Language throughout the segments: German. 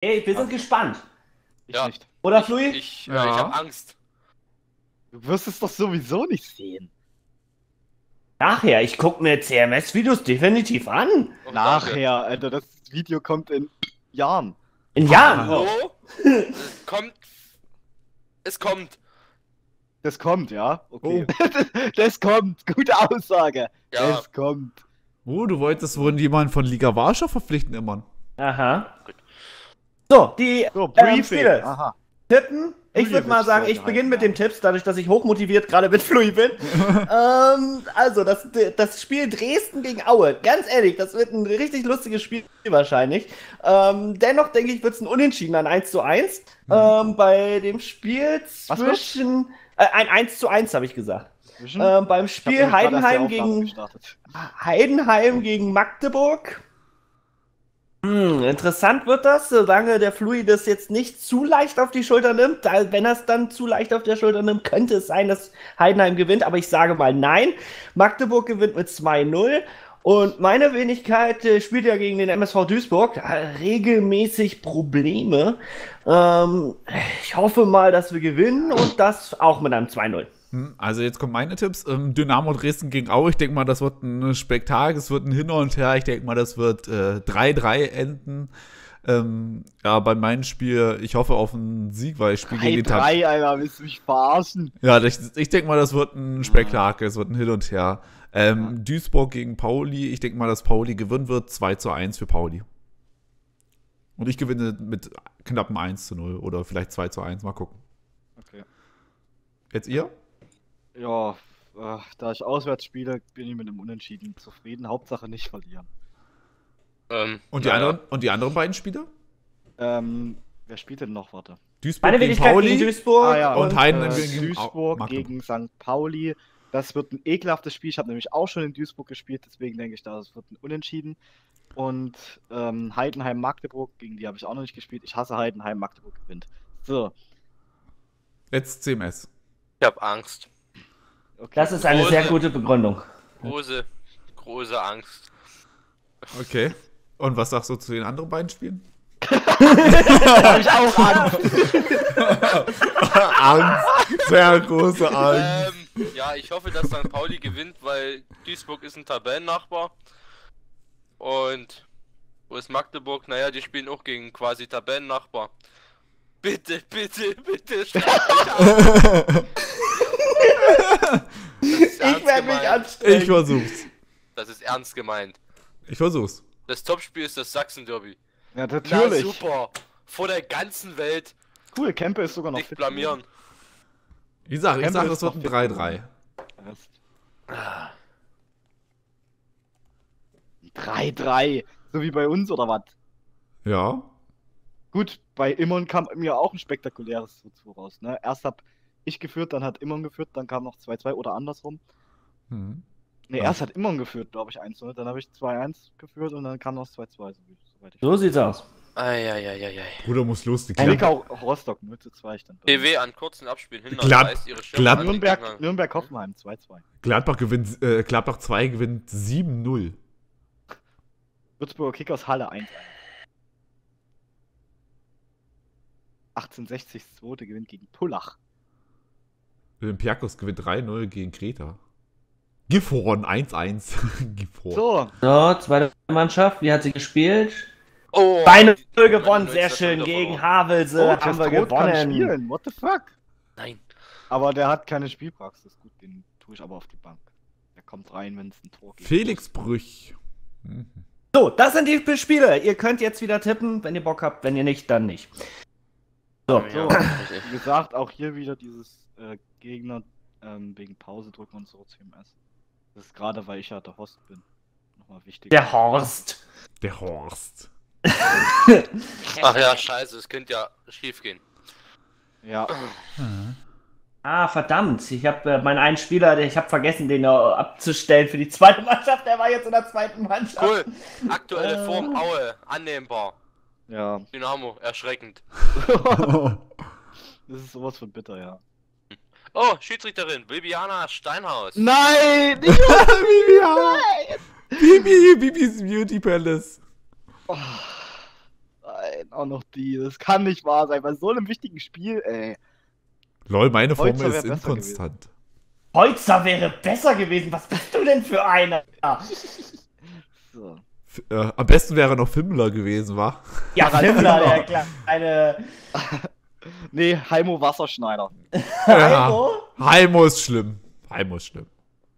Ey, wir sind gespannt. Ich Ja. nicht. Oder, Flui? Ich Ja. hab Angst. Du wirst es doch sowieso nicht sehen. Nachher, ich gucke mir CMS-Videos definitiv an. Oh, danke. Nachher, Alter, das Video kommt in Jahren. In Jahren. Hallo? Es kommt. Es kommt. Das kommt, ja? Okay. Das kommt. Gute Aussage. Ja. Das kommt. Oh, du wolltest wohl jemanden von Liga Warschau verpflichten, immer. Aha. So, die So, Briefing. Spiele. Aha. Tippen. Ich würde mal sagen, ich Julius beginne mit sollte den Tipps, dadurch, dass ich hochmotiviert gerade mit Flui bin. Also, das Spiel Dresden gegen Aue. Ganz ehrlich, das wird ein richtig lustiges Spiel wahrscheinlich. Dennoch denke ich, wird es ein Unentschieden, ein 1:1. Bei dem Spiel Was zwischen... ein 1:1 habe ich gesagt. Zwischen? Beim Ich hab Spiel nämlich gerade erst die Heidenheim Aufnahme gegen... gestartet. Heidenheim gegen Magdeburg. Interessant wird das, solange der Flui das jetzt nicht zu leicht auf die Schulter nimmt. Wenn er es dann zu leicht auf der Schulter nimmt, könnte es sein, dass Heidenheim gewinnt. Aber ich sage mal nein. Magdeburg gewinnt mit 2:0. Und meine Wenigkeit spielt ja gegen den MSV Duisburg regelmäßig Probleme. Ich hoffe mal, dass wir gewinnen und das auch mit einem 2:0. Also jetzt kommen meine Tipps. Dynamo Dresden gegen Aue. Ich denke mal, das wird ein Spektakel. Es wird ein Hin und Her. Ich denke mal, das wird 3:3 enden. Ja, bei meinem Spiel, ich hoffe auf einen Sieg, weil ich spiele gegen den 3, Alter, willst du mich verarschen? Ja, ich denke mal, das wird ein Spektakel. Es wird ein Hin und Her. Duisburg gegen Pauli. Ich denke mal, dass Pauli gewinnen wird. 2:1 für Pauli. Und ich gewinne mit knappen 1:0 oder vielleicht 2:1. Mal gucken. Okay. Jetzt ihr? Ja, da ich auswärts spiele, bin ich mit einem Unentschieden zufrieden. Hauptsache nicht verlieren. Und die anderen beiden Spiele? Wer spielt denn noch? Warte. Duisburg Meine gegen Wenigkeit Pauli. gegen Duisburg. und Heidenheim gegen Duisburg Magdeburg. gegen St. Pauli. Das wird ein ekelhaftes Spiel. Ich habe nämlich auch schon in Duisburg gespielt, deswegen denke ich, das wird ein Unentschieden. Und Heidenheim Magdeburg, gegen die habe ich auch noch nicht gespielt. Ich hasse Heidenheim, Magdeburg gewinnt. So. Jetzt CMS. Ich hab Angst. Okay. Das ist eine Große- sehr gute Begründung. Große Angst. Okay. Und was sagst du zu den anderen beiden Spielen? habe ich auch Angst. Angst. Sehr große Angst. Ja, ich hoffe, dass St. Pauli gewinnt, weil Duisburg ist ein Tabellennachbar. Und wo ist Magdeburg? Naja, die spielen auch gegen quasi Tabellennachbar. Bitte, bitte, bitte, schreibt mich an. Ich werde mich anstrengen. Ich versuch's. Das ist ernst gemeint. Ich versuch's. Das Topspiel ist das Sachsen-Derby. Ja, Na natürlich. super. Vor der ganzen Welt Cool, Kempe ist sogar noch nicht fit blamieren. Ich sag, Campbell das ist wird noch ein fit 3:3. geworden. 3-3. So wie bei uns oder was? Ja. Gut, bei Immern kam mir auch ein spektakuläres 2-2 raus. Ne? Erst hab ich geführt, dann hat Immern geführt, dann kam noch 2-2 oder andersrum. Hm. Ne, Ja. erst hat Immern geführt, glaube ich, 1-0. Dann habe ich 2-1 geführt und dann kam noch 2-2. Soweit ich So sieht's aus. Eieieiei. Bruder muss los. Die Zwickau Rostock 0-2 stand. PW an kurzen Abspielen hin. Glatt- Nürnberg Hoffenheim 2-2. Gladbach 2 gewinnt 7:0. Würzburger Kickers Halle 1-1. 1860 2. gewinnt gegen Pullach. Olympiakos gewinnt 3:0 gegen Kreta. Gifhorn 1:1. Gifhorn. So, So, zweite Mannschaft, wie hat sie gespielt? Oh, 2:0 die- gewonnen, die- sehr die- schön die- gegen die- Havelse, haben wir Testrot kann gewonnen. spielen. What the fuck? Nein. Aber der hat keine Spielpraxis. Gut, den tue ich aber auf die Bank. Der kommt rein, wenn es ein Tor gibt. Felix Brüch. Mhm. So, das sind die Spiele. Ihr könnt jetzt wieder tippen, wenn ihr Bock habt, wenn ihr nicht, dann nicht. So, So, Ja, wie gesagt, auch hier wieder dieses Gegner wegen Pause drücken und so CMS. Das ist gerade, weil ich ja der Host bin. Nochmal wichtig. der Horst. Der Horst. Ach ja, scheiße, es könnte ja schief gehen. Ja, Ah, verdammt. Ich habe meinen einen Spieler, ich habe vergessen, den abzustellen für die zweite Mannschaft. Der war jetzt in der zweiten Mannschaft. Cool. Aktuelle Form Aue, annehmbar. ja. Dynamo, erschreckend. Das ist sowas von bitter, ja. Oh, Schiedsrichterin, Bibiana Steinhaus. Nein! Bibis Beauty Palace. Oh, nein. Auch noch die. Das kann nicht wahr sein. Bei so einem wichtigen Spiel, ey. Lol, meine Holzer Formel wär ist besser inkonstant. Holzer wäre besser gewesen. Was bist du denn für einer? So. Am besten wäre noch Fimmler gewesen, wa? Ja, Himmler, der kleine Nee, Heimo Wasserschneider. Heimo. Heimo ist schlimm. Heimo ist schlimm.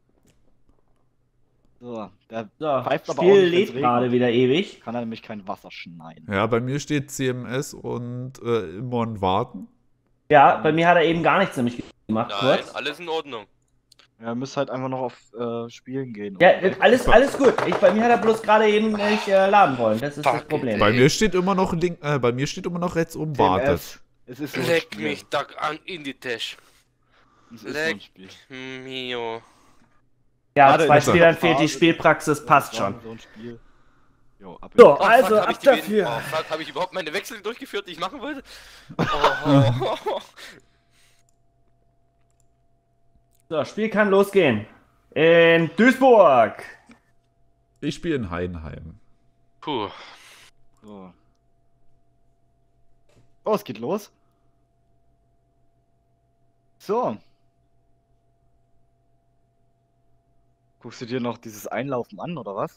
So, der So, pfeift aber auch Spiel nicht, wenn's lebt regnet. gerade wieder ewig. Kann er nämlich kein Wasser schneiden. Ja, bei mir steht CMS und immer warten. Ja, bei mir hat er eben gar nichts nämlich gemacht, Nein, kurz. alles in Ordnung. Ja, müsst halt einfach noch auf Spielen gehen. Ja, alles gut. Bei mir hat er bloß gerade eben nicht laden wollen. Das ist das Fuck, Problem. Bei mir steht immer noch bei mir steht immer noch rechts oben wartet. TMS. Es ist so ein Leck Spiel. mich da an in die Tasche. Es ist so ein Leck Spiel. mio. Ja, Warte, 2 das- Spielern fehlt die Spielpraxis, passt Das war schon. So ein Spiel. Jo, ab So, Oh, also fuck, hab ab ich die wen- dafür. Oh, fuck, habe ich überhaupt meine Wechsel durchgeführt, die ich machen wollte? Oh. So, Spiel kann losgehen. In Duisburg. Ich spiele in Heidenheim. Puh. So. Oh, es geht los. So. Guckst du dir noch dieses Einlaufen an, oder was?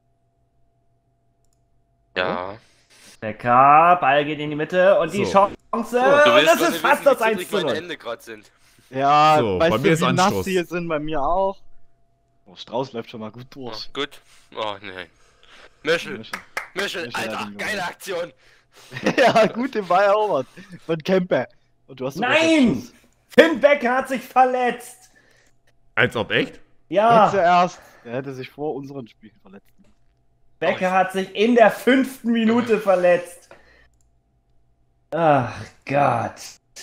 Ja. Becker, Ball geht in die Mitte und die So. Chance. Du und willst das doch ist nicht fast wissen, das wie 1 zittrig zu meine 0. Hände gerade sind. Ja, So, weißt bei du, mir ist wie nass Anstoß. die jetzt sind? Bei mir auch. Oh, Strauß läuft schon mal gut Oh, durch. gut. Oh, nein. Mischel, Mischel. Mischel, Mischel hat Alter, ihn geile gewonnen. Aktion. Ja, gut, den war ja auch was. Von Kemper. Und du hast sogar Nein! den Schuss. Finn Becker hat sich verletzt. Als ob echt? Jetzt Ja, erst. Er hätte sich vor unseren Spielen verletzt. Becker hat sich in der 5. Minute verletzt. Ach Gott.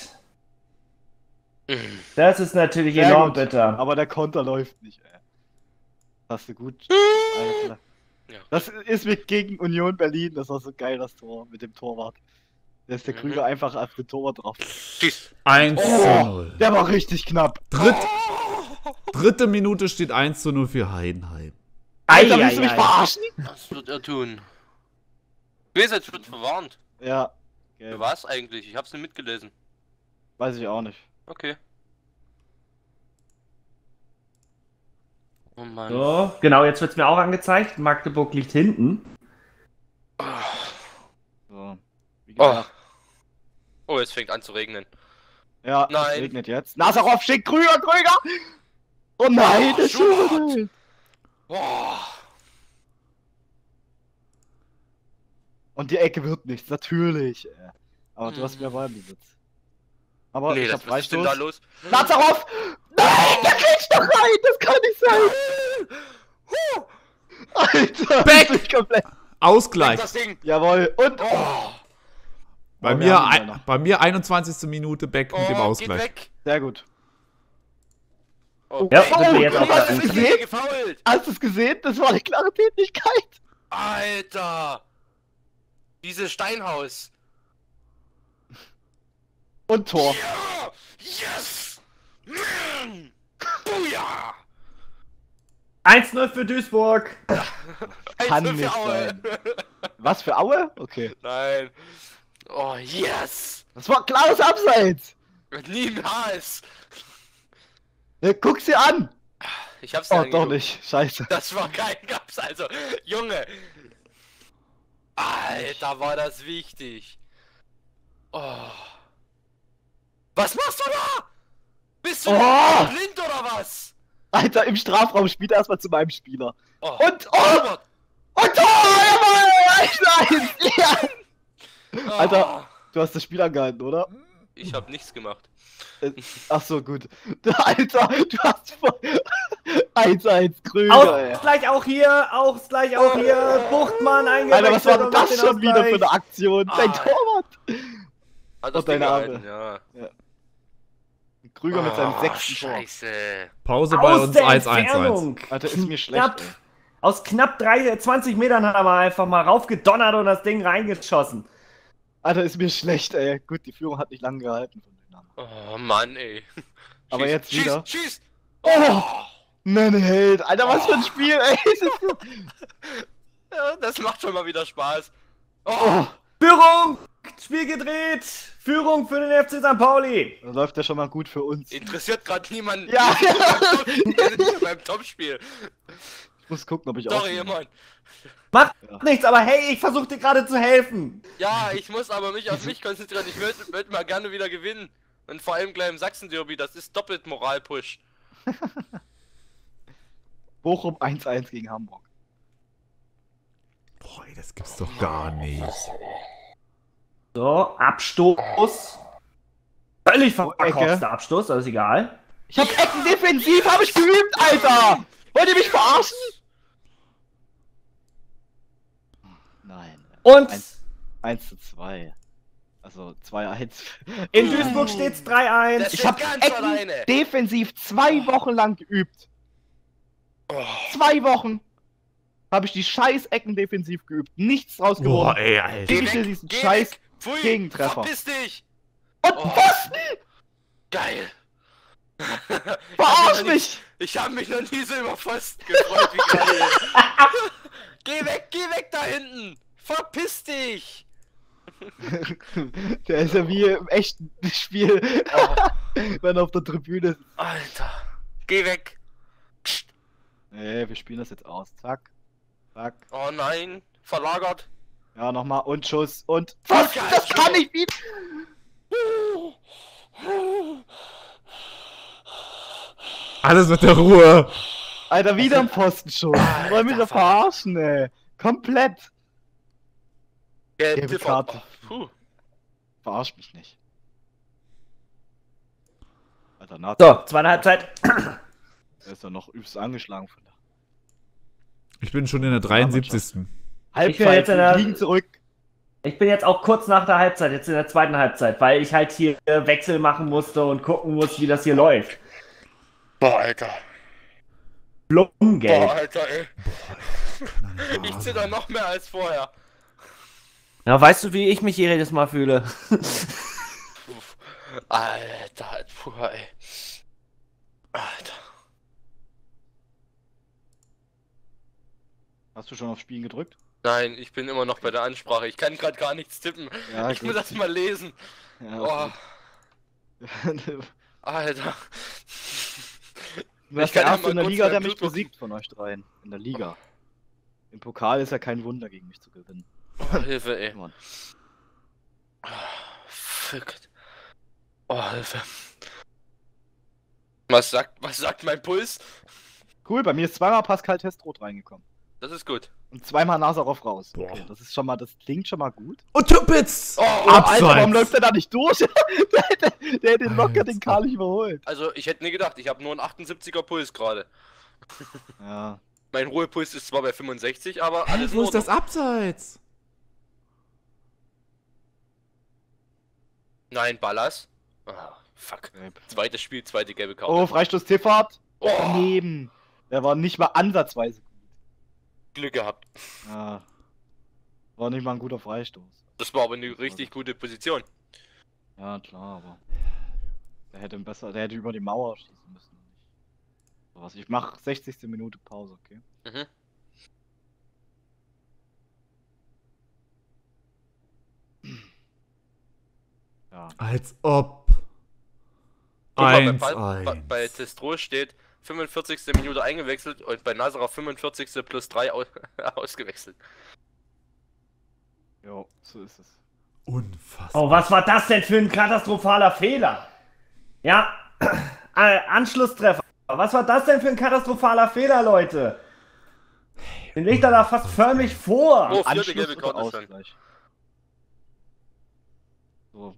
Mhm. Das ist natürlich Sehr enorm gut. bitter. Aber der Konter läuft nicht, ey. Hast du gut. Alles klar. Ja. Das ist mit gegen Union Berlin, das war so geil, das Tor mit dem Torwart. Da ist der Mhm. Krüger einfach auf den Torwart drauf. Schieß. 1 zu Oh, 0. der war richtig knapp. Dritte Minute steht 1 zu 0 für Heidenheim. Alter, willst du mich Eieiei. verarschen? Was wird er tun? Weset wird verwarnt. Ja. Für Gelb. was eigentlich? Ich hab's nicht mitgelesen. Weiß ich auch nicht. Okay. Oh Mann. So, genau, jetzt wird es mir auch angezeigt. Magdeburg liegt hinten. So. Wie Oh. gesagt. Oh, es fängt an zu regnen. Ja, Nein. es regnet jetzt. Nazarov schickt Krüger! Oh nein, Oh, das ist Schubert. schon. Boah. Und die Ecke wird nichts, natürlich. Aber du hast mehr Ballbesitz. Aber Nee, ich hab was ist denn da Freistoß. los? Nazarov! Nein, der kriegt doch rein! Das kann nicht sein! Alter! Beck! das ist komplett. Ausgleich. Das Ding. Jawohl, und. Oh, Bei Oh, wir mir, haben ihn noch. bei mir 21. Minute Beck mit dem oh geht Ausgleich. weg. Sehr gut. Oh, Ja, oh, sind wir jetzt auf der was Eins. ist hier gefault? Hast du es gesehen? Das war eine klare Tätigkeit. Alter. Dieses Steinhaus. Und Tor. Ja. Yes. Man. Booyah. 1-0 für Duisburg. Kann 1-0 für nicht Aue. sein. Was für Aue? Okay. Nein. Oh, yes. Das war klares Abseits. Niemals. Ja, guck sie an. Ich hab's Oh, dir doch angeguckt. nicht. Scheiße. Das war kein Gaps, also, Junge. Alter, war das wichtig. Oh. Was machst du da? Bist du Oh. blind oder was? Alter, im Strafraum spielt er erstmal zu meinem Spieler. Oh. Und, oh! Und Tor! Jawohl! 1-1! Ja! Oh. Alter. Du hast das Spiel angehalten, oder? Ich hab nichts gemacht. Ach so, gut. Alter, du hast voll 1-1 Krüger, ey. Ausgleich auch hier, Ausgleich auch hier. Buchtmann Alter, was war denn eingewechselt. das und macht schon den wieder für Ausgleich. eine Aktion? Dein Ah. Torwart! Hat das Oh, deine Ding Arme. gehalten, ja. Krüger mit seinem Oh, 6. Tor. Scheiße. Pause bei Aus uns der 1-1-1. Entfernung. Alter, ist mir schlecht, Knapp, ey. aus knapp 20 Metern hat er mal einfach mal raufgedonnert und das Ding reingeschossen. Alter, ist mir schlecht, ey. Gut, die Führung hat nicht lange gehalten von den anderen. Oh Mann, ey. Aber Schieß, jetzt schieß, wieder. Schieß! Oh! Nein, Held. Alter, was für ein Spiel, ey. Ja, das macht schon mal wieder Spaß. Oh, Oh. Führung! Spiel gedreht! Führung für den FC St. Pauli! Das läuft ja schon mal gut für uns. Interessiert gerade niemanden. Ja. Beim Topspiel. Ich muss gucken, ob ich Sorry, auch. Mann. Macht Ja. nichts, aber hey, ich versuche dir gerade zu helfen. Ja, ich muss aber mich auf mich konzentrieren. Ich würd mal gerne wieder gewinnen. Und vor allem gleich im Sachsen-Derby, das ist doppelt Moralpush. Bochum 1-1 gegen Hamburg. Boah, ey, das gibt's doch gar nicht. So, Abstoß. Völlig Ecke. verkorkster Abstoß, das ist egal. Ich hab Ecken defensiv, hab ich geübt, Alter! Wollt ihr mich verarschen? Nein. Und 1:2. Also 2-1. in Duisburg steht's 3-1. Das Ich steht hab ganz Ecken alleine. defensiv 2 Wochen lang geübt. Oh. 2 Wochen habe ich die scheiß Ecken defensiv geübt. Nichts draus Boah, geworden. ey, Alter. Geh dir diesen scheiß weg. Pfui, Gegentreffer. verpiss dich. Und Oh. Pfosten! Geil. Verarsch mich! Ich habe mich noch nie so über Pfosten gefreut wie gerade. Geh weg da hinten. Verpiss dich. Der ist ja wie im echten Spiel, Oh, wenn er auf der Tribüne ist. Alter. Geh weg. Nee, wir spielen das jetzt aus. Zack. Zack. Oh nein. Verlagert. Ja, nochmal. Und Schuss. Und Geil, Pfosten! Das kann ich nicht! Alles mit der Ruhe. Alter, wieder ein Pfostenschuss. Die wollen mich doch verarschen, ey. Komplett. Gelbe Karte. Puh. Verarsch mich nicht. Alter, Nazi. So, zweite Halbzeit. Der ist doch noch übelst angeschlagen von da. Ich bin schon in der 73. bin jetzt in der- wir liegen zurück. Ich bin jetzt auch kurz nach der Halbzeit, jetzt in der zweiten Halbzeit, weil ich halt hier Wechsel machen musste und gucken muss, wie das hier läuft. Boah, Alter. Boah, Blumengeld. Alter, ey. Ich zitter noch mehr als vorher. Ja, weißt du, wie ich mich hier jedes Mal fühle? Uff. Alter, puh, ey. Alter. Hast du schon auf Spielen gedrückt? Nein, ich bin immer noch bei der Ansprache. Ich kann gerade gar nichts tippen. Ja, Ich muss das mal lesen. Ja, Oh, Alter. Du hast Ich der kann ja Erste mal in der kurz Liga, meinen der mich Blutdruck- besiegt von euch dreien. In der Liga. Im Pokal ist ja kein Wunder, gegen mich zu gewinnen. Oh, Hilfe, ey. Mann. Fuck. Oh, Hilfe. Was sagt mein Puls? Cool, bei mir ist zweimal Pascal Testrot reingekommen. Das ist gut. Und zweimal Nazarov raus. Boah. Okay, das ist schon mal, das klingt schon mal gut. Und Tümpitz! Oh, Abseits. Alter, warum läuft der da nicht durch? der hätte locker den Alter. Karl nicht überholt. also ich hätte nie gedacht, ich habe nur einen 78er Puls gerade. Ja. Mein Ruhepuls ist zwar bei 65, aber alles in Wo ist das Ordnung. Abseits? Nein, Ballas. Ah, fuck. Zweites Spiel, zweite gelbe Karte. Oh, Freistoß Tiffert. Oh, Daneben. Der war nicht mal ansatzweise gut. Glück gehabt. Ja. War nicht mal ein guter Freistoß. Das war aber eine richtig gute Position. Ja, klar, aber. Der hätte über die Mauer schießen müssen. So was. Ich mach 60. Minute Pause, okay? Mhm. Ja. Als ob. Guck mal, 1-1. bei Testro steht 45. Minute eingewechselt und bei Nazarov 45. plus 3 ausgewechselt. Jo, so ist es. Unfassbar. Oh, was war das denn für ein katastrophaler Fehler? Ja, Anschlusstreffer. Was war das denn für ein katastrophaler Fehler, Leute? Den legt er da fast förmlich vor. Oh, vierte Anschluss gelbe oder Karte schon. Ausgleich? So.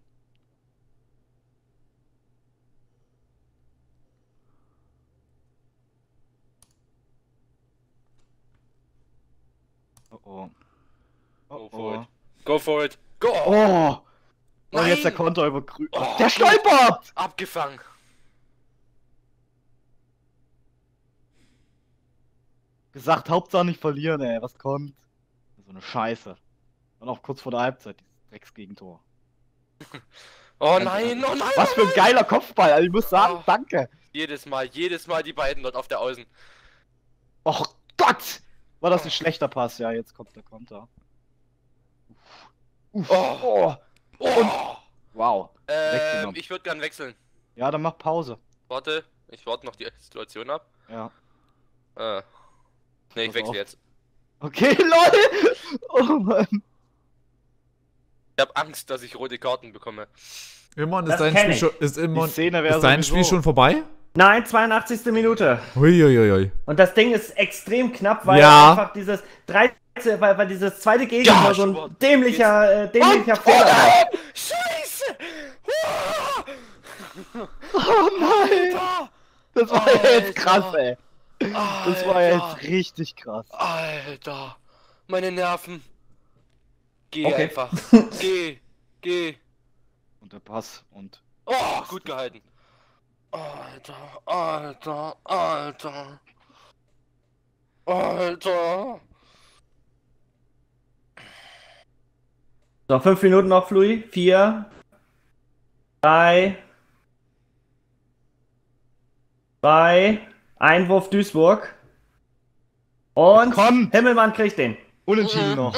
Oh oh. Go for it. Go for it. Go! Oh! Und Nein! jetzt der Konter über Grün. Oh, Der stolpert! Abgefangen. Gesagt, Hauptsache nicht verlieren, ey. Was kommt? So eine Scheiße. Und auch kurz vor der Halbzeit, dieses Drecksgegentor. Oh nein, oh nein! Was für ein geiler Kopfball. Also ich muss sagen, Oh. danke. Jedes Mal die beiden dort auf der Außen. Och Gott! War das ein schlechter Pass? Ja, jetzt kommt der Konter. Oh. Oh. Wow. Weggenommen. Ich würde gern wechseln. Ja, dann mach Pause. Warte, ich warte noch die Situation ab. Ja. Ne, ich Pass wechsle auf. jetzt. Okay, lol. Oh Mann. Ich habe Angst, dass ich rote Karten bekomme. Immerhin Das ist dein kenn Spiel ich. schon, ist immer, Die Szene wäre ist dein sowieso- Spiel schon vorbei? Nein, 82. Minute. Huiuiui. Und das Ding ist extrem knapp, weil Ja. einfach dieses 13, weil dieses zweite Gegentor Ja, so ein Schwert. dämlicher Und- Fehler war. Scheiße! Oh nein. Alter! Das war Alter. jetzt krass, ey. Das war jetzt richtig krass. Alter! Meine Nerven! Geh Okay. einfach! Geh! Und der Pass und... Oh, gut gehalten! Alter! So, 5 Minuten noch, Flui. 4, 3, 2, Einwurf Duisburg. Und Komm. Himmelmann kriegt den. Unentschieden noch.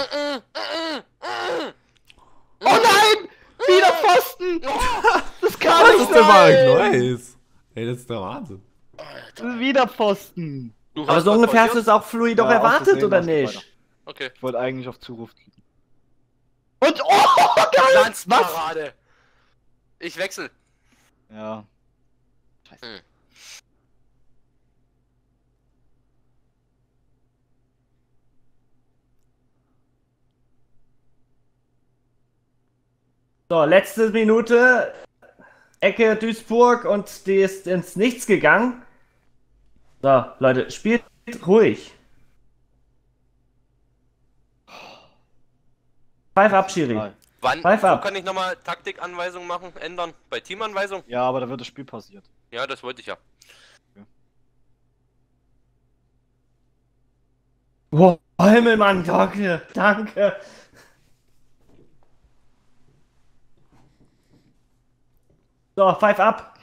Oh nein! Wieder Pfosten! Das kann Das nicht ist der Mark sein! Neues. Ey, das ist der Wahnsinn. Wieder Pfosten! Du Aber hast so was ungefähr hast du pausiert? es auch Flui doch Ja, erwartet, aus Versehen oder war's nicht nicht? weiter. Okay. Ich wollte eigentlich auf Zuruf klicken. Und oh, geil! Glanzparade! Ich wechsle. Ja. Scheiße. Hm. So, letzte Minute. Ecke Duisburg und die ist ins Nichts gegangen. So, Leute, spielt ruhig. Pfeif ab, Schiri. Wann Pfeif wo ab. kann ich nochmal Taktikanweisung machen, ändern? Bei Teamanweisung? Ja, aber da wird das Spiel passiert. Ja, das wollte ich ja. Oh, Himmelmann, danke, danke. So, pfeif ab.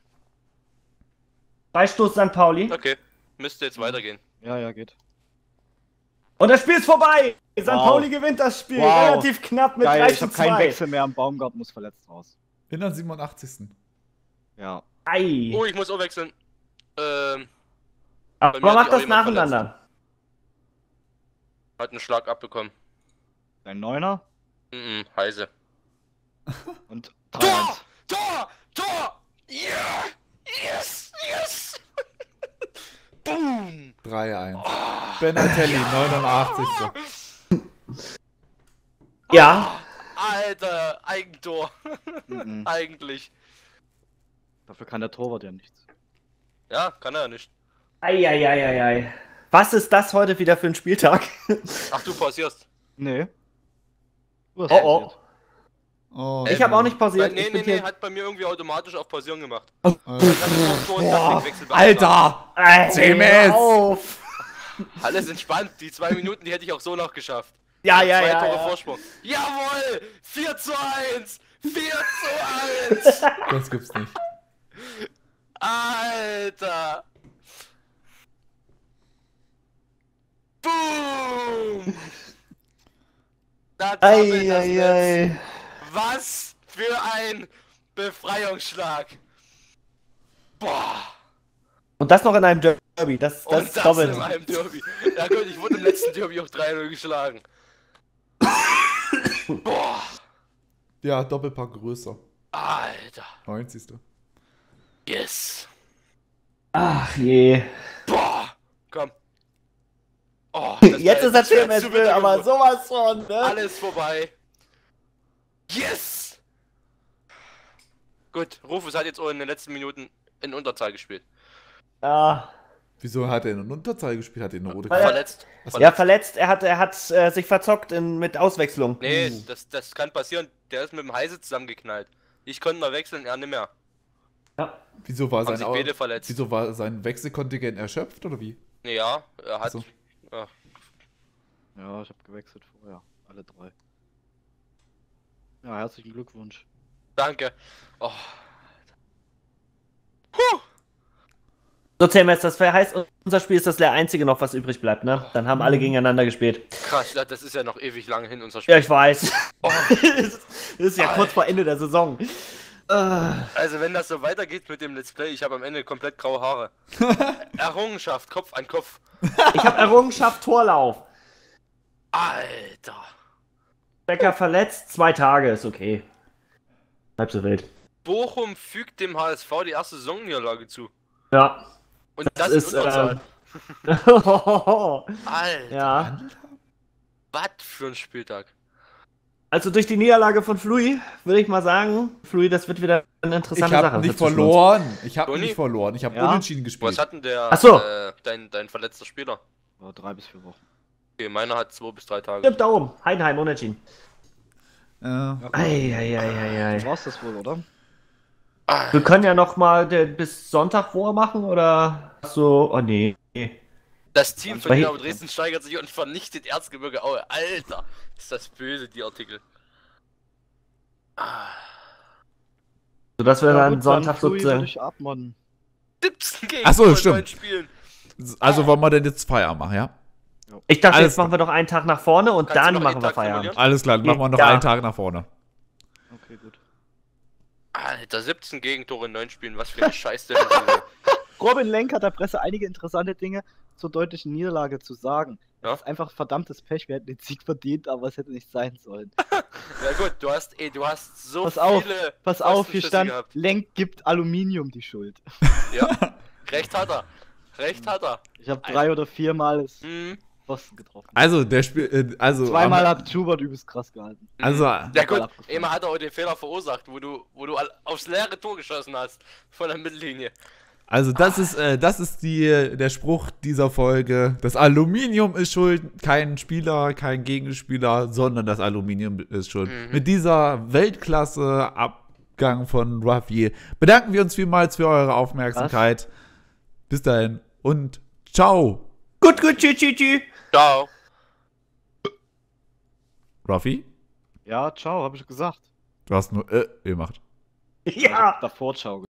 Freistoß St. Pauli. Okay. Müsste jetzt weitergehen. Ja, ja, geht. Und das Spiel ist vorbei. St. Wow. Pauli gewinnt das Spiel. Wow. Relativ knapp mit Geil, 3 ich zu habe keinen 2. Wechsel mehr. Baumgart muss verletzt raus. In der 87. Ja. Ei. Oh, ich muss auch wechseln. Aber mir hat mach sich auch das jemand nacheinander. Hat einen Schlag abbekommen. Dein Neuner Heise. und Tor! 3-1. Tor! Yeah! Yes! Boom! 3-1. Benatelli, 89. Ja. Alter, Eigentor. Mhm. Eigentlich. Dafür kann der Torwart ja nichts. Ja, kann er ja nicht. Ei. Was ist das heute wieder für ein Spieltag? Ach, du pausierst. Nee. Du hast Oh. pausiert. Oh, Ich habe auch nicht pausiert. Nee, Ich bin hier- hat bei mir irgendwie automatisch auf Pausieren gemacht. Alter. Alter! Alter! Ey, CMS. hör auf. Alles entspannt, die 2 Minuten, die hätte ich auch so noch geschafft. Ja. 2 Tore ja. Vorsprung. Jawohl! 4:1! 4:1! Das gibt's nicht. Alter! Boom! Da zappelt das Netz. Was für ein Befreiungsschlag! Boah! Und das noch in einem Derby. Das Und ist das doppelt. in einem Derby. Ja gut, ich wurde im letzten Derby auch 3-0 geschlagen. Boah! Ja, Doppelpack größer. Alter! 90. Yes! Ach je. Boah! Komm! Oh, das Jetzt wär- ist der das wär CMS zu Bill, bitter aber geworden. sowas von, ne? Alles vorbei. Yes! Gut, Rufus hat jetzt auch in den letzten Minuten in Unterzahl gespielt. Ja. Wieso hat er in Unterzahl gespielt? Hat er eine rote Weil- Karte? Verletzt. Ja, verletzt. Er hat sich verzockt mit Auswechslung. Nee, das kann passieren. Der ist mit dem Heise zusammengeknallt. Ich konnte noch wechseln, er nicht mehr. Ja. Wieso war Haben sich beide sein, verletzt. wieso war sein Wechselkontingent erschöpft oder wie? Nee, ja, er hat. So. Ja. Ja, ich habe gewechselt vorher. Alle 3. Ja, herzlichen Glückwunsch. Danke. Oh. Puh. So zählen wir jetzt. Das heißt, unser Spiel ist das der einzige noch, was übrig bleibt, ne? Dann haben alle gegeneinander gespielt. Krass, das ist ja noch ewig lange hin, unser Spiel. Ja, ich weiß. Oh. Das ist ja kurz vor Ende der Saison. Also wenn das so weitergeht mit dem Let's Play, ich habe am Ende komplett graue Haare. Errungenschaft, Kopf an Kopf. Ich habe Errungenschaft Torlauf. Alter. Becker verletzt, 2 Tage, ist okay. Halb so wild. Bochum fügt dem HSV die erste Saisonniederlage zu. Ja. Und das ist, in Unterzahl. Alter, Ja. was für ein Spieltag. Also durch die Niederlage von Flui würde ich mal sagen, Flui, das wird wieder eine Ich interessante Sache. habe nicht zwischen uns. verloren. Ich habe Toni? nicht verloren. Ich habe Ja? unentschieden gespielt. Was hat denn der, Ach so. dein verletzter Spieler? 3 bis 4 Wochen. Okay, meiner hat 2 bis 3 Tage. Stimmt, da oben. Heidenheim, unentschieden. Ja, Eieieiei. war's das wohl, oder? Wir können ja noch mal bis Sonntag vormachen, oder so. Oh nee. Das Team von Weil- Dynamo Dresden steigert sich und vernichtet Erzgebirge Aue. Alter, ist das böse, die Artikel. Sodass wir dann gut, Sonntag Flui sozusagen. würde ich abmodden. 17 gegen Ach so, von stimmt. 9 Spielen. Also wollen wir denn jetzt Feierabend machen, ja? Ich dachte, Alles jetzt machen wir doch einen Tag nach vorne und Kannst du dann noch machen jeden wir Tag Feierabend. simulieren? Alles klar, dann machen wir noch Ja. einen Tag nach vorne. Okay, gut. Alter, 17 Gegentore in 9 Spielen, was für eine Scheiße. Robin Lenk hat der Presse einige interessante Dinge zur deutlichen Niederlage zu sagen. Ja? Das ist einfach verdammtes Pech. Wir hätten den Sieg verdient, aber es hätte nicht sein sollen. Ja gut, du hast so Pass auf, viele Pass auf, hier Pfostenschüsse stand, gehabt. Lenk gibt Aluminium die Schuld. Ja, recht hat er. Recht hat er. Ich habe 3 oder 4 Mal das Hm. Pfosten getroffen. Also, der Spiel, also. Zweimal hat Schubert übelst krass gehalten. Also, Ja gut, abgefahren. einmal hat er auch den Fehler verursacht, wo du aufs leere Tor geschossen hast. Von der Mittellinie. also das ist der Spruch dieser Folge. Das Aluminium ist schuld, kein Spieler, kein Gegenspieler, sondern das Aluminium ist schuld. Mit dieser Weltklasse-Abgang von Ruffy bedanken wir uns vielmals für eure Aufmerksamkeit. Bis dahin und ciao, Gut, tschüss, tschüss, tschüss. Ciao. Ruffy. Ja, ciao, habe ich gesagt. Du hast nur gemacht. Ja. Davor ciao.